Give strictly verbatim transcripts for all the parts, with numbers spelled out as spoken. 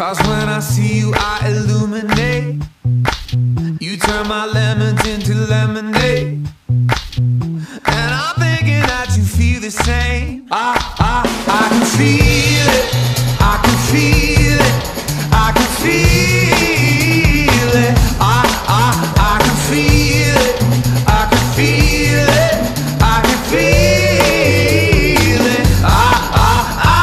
'Cause when I see you, I illuminate. You turn my lemons into lemonade. And I'm thinking that you feel the same. I, I, I can feel it. I can feel it. I can feel it. I, I, I can feel it. I can feel it. I can feel it. I, I, I.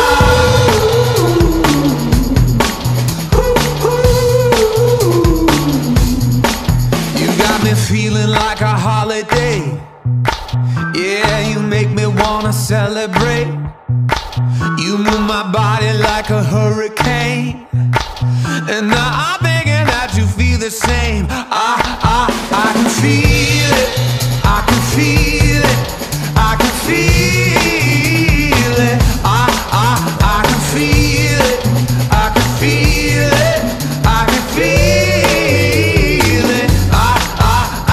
Ooh, ooh. You got me feeling like a holiday. Yeah, you make me wanna celebrate. You move my body like a hurricane. And now I'm thinking that you feel the same. I, I, I can feel it. I can feel it. I can feel it. I, I, I can feel it. I can feel it. I can feel it. I, I, I.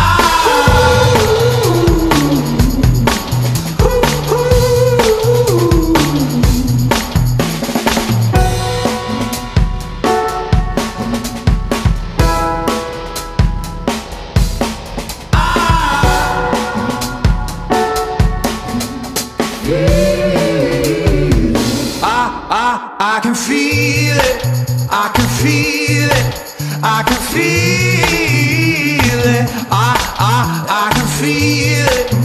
I can feel it, I can feel it, I can feel it, I, I, I can feel it.